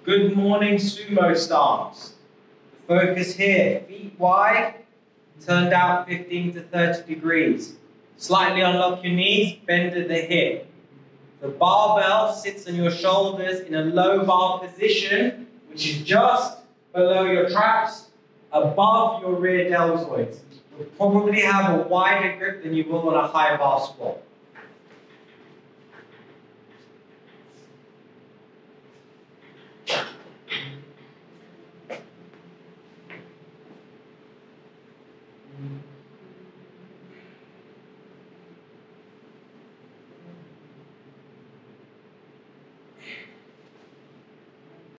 Good morning, sumo stance. The focus here, feet wide, turned out 15 to 30 degrees. Slightly unlock your knees, bend at the hip. The barbell sits on your shoulders in a low bar position, which is just below your traps, above your rear deltoids. You'll probably have a wider grip than you will on a high bar squat.